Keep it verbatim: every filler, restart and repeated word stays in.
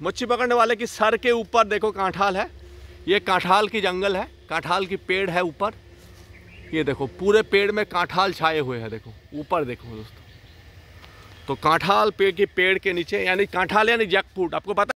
मच्छी पकड़ने वाले की सर के ऊपर देखो कांठाल है, ये कांठाल की जंगल है, कांठाल की पेड़ है ऊपर। ये देखो पूरे पेड़ में कांठाल छाए हुए हैं, देखो ऊपर देखो दोस्तों। तो कांठाल पेड़ के पेड़ के नीचे, यानी कांठाल यानी जैकफ्रूट, आपको पता